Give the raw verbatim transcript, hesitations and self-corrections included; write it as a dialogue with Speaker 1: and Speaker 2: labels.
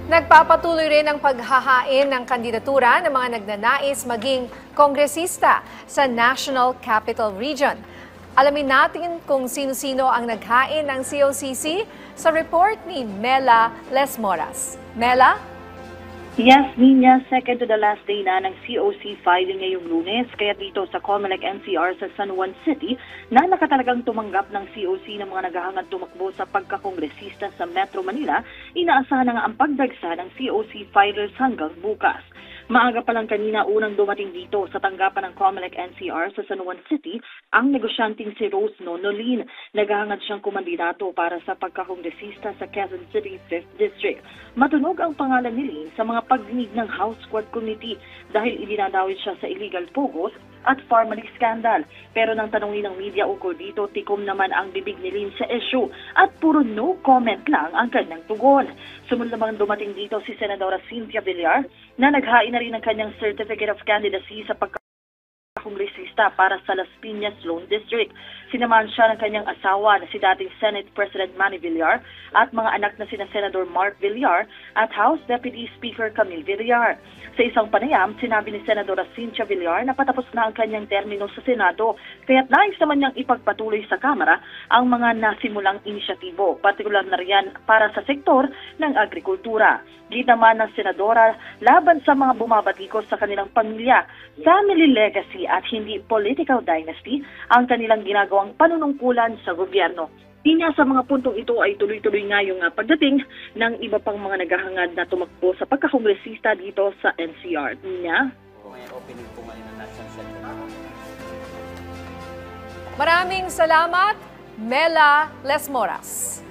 Speaker 1: Nagpapatuloy rin ang paghahain ng kandidatura ng mga nagnanais maging kongresista sa National Capital Region. Alamin natin kung sino-sino ang naghain ng C O C C sa report ni Mela Lesmoras. Mela?
Speaker 2: Yes, Nina, second to the last day na ng C O C filing ngayong Lunes, kaya dito sa COMELEC N C R sa San Juan City na nakatalagang tumanggap ng C O C ng mga naghahangad tumakbo sa pagkakongresista sa Metro Manila, inaasahan na nga ang pagdagsa ng C O C filers hanggang bukas. Maaga pa lang kanina unang dumating dito sa tanggapan ng COMELEC N C R sa San Juan City ang negosyanteng si Rose Nonolin. Naghahangad siyang kumandidato para sa pagkakongresista sa Quezon City fifth District. Matunog ang pangalan ni Lin sa mga pagdinig ng House Squad Committee dahil idinadawit siya sa illegal pogos at farming scandal. Pero nang tanongin ng media ukol dito, tikom naman ang bibig ni Lin sa issue at puro no comment lang ang kanyang tugon. Sumunod namang dumating dito si Senadora Cynthia Villar na naghain na rin ng kanyang Certificate of Candidacy sa pagka kongresista para sa Las Piñas Lone District. Sinamahan siya ng kanyang asawa na si dating Senate President Manny Villar at mga anak na sina Senador Mark Villar at House Deputy Speaker Camille Villar. Sa isang panayam, sinabi ni Senadora Cynthia Villar na patapos na ang kanyang termino sa Senado, kaya't nais naman niyang ipagpatuloy sa Kamara ang mga nasimulang inisyatibo, partikular na riyan para sa sektor ng agrikultura. Gid naman ng Senadora laban sa mga bumabatikos sa kanilang pamilya, family legacy at hindi political dynasty ang kanilang ginagawang panunungkulan sa gobyerno. Tinya sa mga puntong ito ay tuloy-tuloy nga yung uh, pagdating ng iba pang mga naghahangad na tumakbo sa pagkakongresista dito sa N C R. Tinya?
Speaker 3: May opening po ngayon ng National Center.
Speaker 1: Maraming salamat, Mela Lesmoras.